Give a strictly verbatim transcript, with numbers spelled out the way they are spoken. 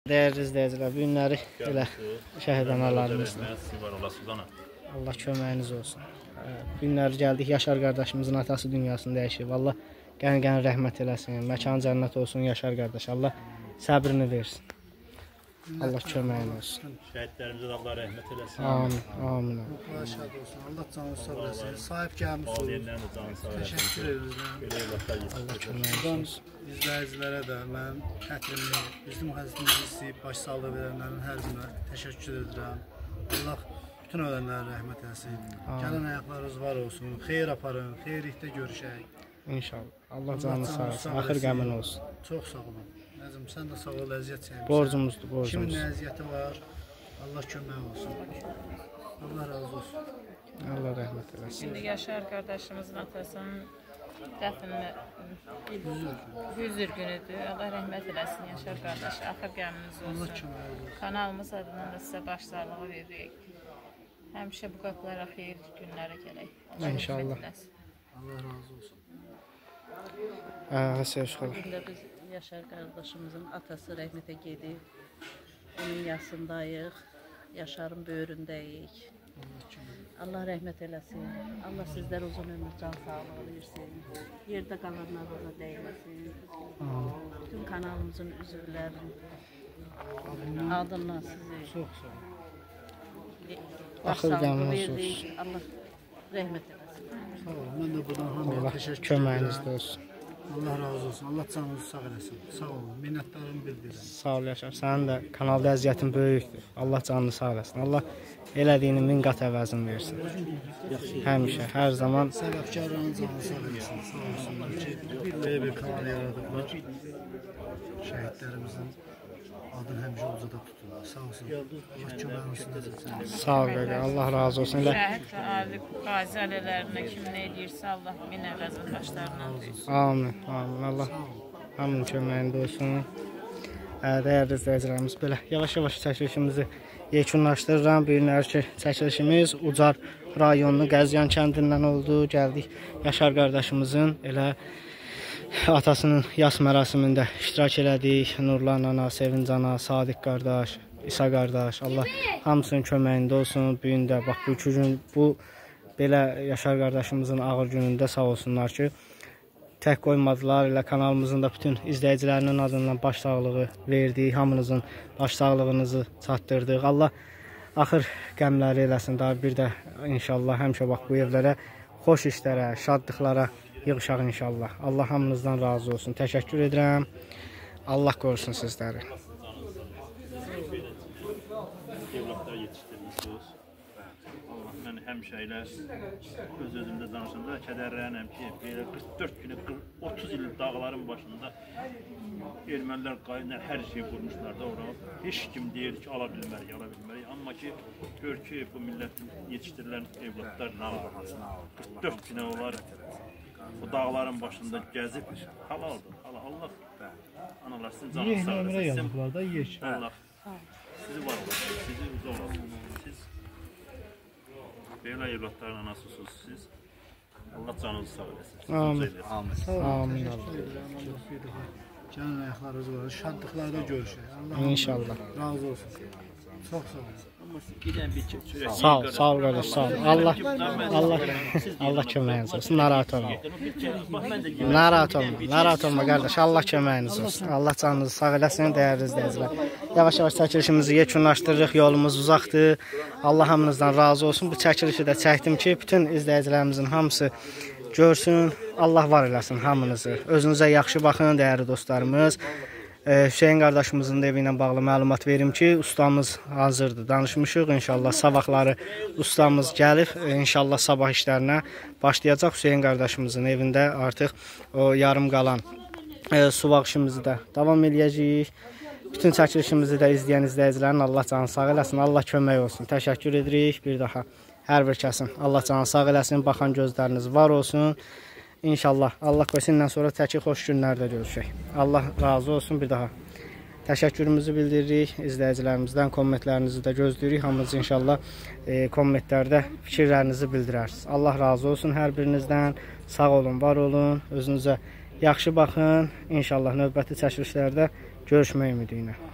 Dəyərli izləyicilər, bu günləri elə şəhid analarımızla. Allah köməyiniz olsun. Bu günləri gəldik, Yaşar qardaşımızın atası dünyasını dəyişib. Allah qəni-qəni rəhmət eləsin, məkanı cənnət olsun Yaşar qardaş. Allah səbrini versin. Allah köməyin olsun. Şəhidlərimizə də Allah rəhmət eləsin. Amin, amin. Allah şəhid olsun, Allah canı sağ eləsin. Sahib gəlmiş olsun. Təşəkkür edirəm. Allah köməyiniz olsun. İzləyicilərə də mən xətrimli, bizim xəstimizi istəyib başsağlığı verənlərin hər birinə təşəkkür edirəm. Allah bütün ölənlərə rəhmət eləsin. Gələn ayaqlarınız var olsun, xeyir aparın, xeyirlikdə görüşək. İnşallah. Allah canını sağ olsun, axır qəmin olsun. Çox sağ olun. Nəzim, sən də sağ ol, əziyyət çəkmişsən. Borcumuzdur, borcumuz. Kimin nə əziyyəti var, Allah kömək olsun. Allah razı olsun. Allah rəhmət eləsin. Şimdi Yaşar qardaşımızın atasının dəfnini hüzür günüdür. Allah rəhmət eləsin Yaşar qardaş. Axır qəminiz olsun. Kanalımız adından da sizə başsağlığı veririk. Həmişə bu qapılara xeyir günlərə gələk. İnşallah. Allah razı olsun. Hə, sevş xala. Bugün biz Yaşar qardaşımızın atası rəhmətə gedib. Onun yaşındayıq. Yaşarın böyründəyik. Allah rəhmət eləsin. Allah sizlər uzun ömür, can sağlığı versin. Yerdə qalanlarına dəyməsin. Bütün kanalımızın üzvlərinin adından sizi Çox sağ olun. başsağlığı verdik. Allah rəhmət eləsin. Sağ olun. Mən də buradan hamıya Allah təşəkkür köməyinizdə edirəm. olsun. Allah razı olsun. Allah canınızı sağ eləsin. Sağ olun. Minnətdarımı bildirirəm. Sağ ol Yaşar. Sənin də kanalda əziyyətin böyükdür. Allah canını sağ eləsin. Allah elədiyinin min qat əvəzini versin. Həmişə, hər zaman. Səbəbkarların canını sağ eləsin. Sağ olsunlar ki, belə bir kanal yaradıblar. Şəhidlərimizin adını həmişə ucada tuturlar. Sağ olsun. Allah köməyinizi versin. Sağ ol qaqa. Allah razı olsun. Elə Şəhid və ali qazi ailələrinə kim nə edirsə Allah min əvəzin başlarından duysun. amin, amin. Allah hamının köməyində olsun. Dəyərli izləyicilərimiz, belə yavaş-yavaş çəkilişimizi yekunlaşdırıram. Bu günlərki çəkilişimiz Ucar rayonunun Qəzyan kəndindən oldu. Gəldik Yaşar qardaşımızın elə atasının yas mərasimində iştirak elədik. Nurlan ana, Sevinc ana, Sadiq qardaş, İsa qardaş. Allah hamısının köməyində olsun. Bu gün də bax bu iki gün bu belə Yaşar qardaşımızın ağır günündə sağ olsunlar ki, tək qoymadılar. Elə kanalımızın da bütün izləyicilərinin adından başsağlığı verdik. Hamınızın başsağlığınızı çatdırdıq. Allah axır qəmləri eləsin. Daha bir də inşallah həmişə bax bu evlərə xoş işlərə, şadlıqlara yığışaq inşallah. Allah hamınızdan razı olsun. Təşəkkür edirəm. Allah qorusun sizləri. Evlatlar yetişdirmişsiniz. Allah mən həmişə ilə öz özümdə danışanda kədərlənəm ki, belə qırx dörd günə otuz il dağların başında ermənilər qayına hər şey qurmuşlar da ora. Heç kim deyir ki, ala bilmərik, ala bilmərik. Amma ki, gör ki, bu millətin yetişdirilən evlatlar nə var? qırx dörd günə olar bu dağların başında gəzib halaldır. Allah analar sizin canınız sağ eləsin. Allah sizi var olasın, sizi uzaq olasın. Siz belə evlatların anasısınız siz. Allah canınızı sağ eləsin. Amin. Amin. Gəlin ayaqlarınız var. Şadlıqlarda görüşək. Allah İnşallah. razı olsun. Çox sağ olun. Sağ ol, sağ ol qardaş, sağ ol. Allah Allah Allah köməyiniz olsun. Narahat olma. Narahat olma. Narahat olma qardaş. Allah köməyiniz olsun. Allah canınızı sağ eləsin, dəyərli izləyicilər. Yavaş-yavaş çəkilişimizi yekunlaşdırırıq. Yolumuz uzaqdır. Allah hamınızdan razı olsun. Bu çəkilişi də çəkdim ki, bütün izləyicilərimizin hamısı görsün. Allah var eləsin hamınızı. Özünüzə yaxşı baxın, dəyərli dostlarımız. Hüseyin qardaşımızın da evi ilə bağlı məlumat verim ki, ustamız hazırdır, danışmışıq. İnşallah sabahları ustamız gəlib, inşallah sabah işlərinə başlayacaq. Hüseyin qardaşımızın evində artıq o yarım qalan e, suvaq işimizi də davam edəcəyik. Bütün çəkilişimizi də izləyən izləyicilərin Allah canı sağ eləsin, Allah kömək olsun. Təşəkkür edirik bir daha hər bir kəsin. Allah canı sağ eləsin, baxan gözləriniz var olsun. İnşallah Allah qoysundan sonra təki xoş günlərdə görüşək. Allah razı olsun bir daha. Təşəkkürümüzü bildiririk izləyicilərimizdən, kommentlərinizi də gözləyirik. Hamınız inşallah e, kommentlərdə fikirlərinizi bildirərsiniz. Allah razı olsun hər birinizdən. Sağ olun, var olun. Özünüzə yaxşı baxın. İnşallah növbəti çəkilişlərdə görüşmək ümidi ilə.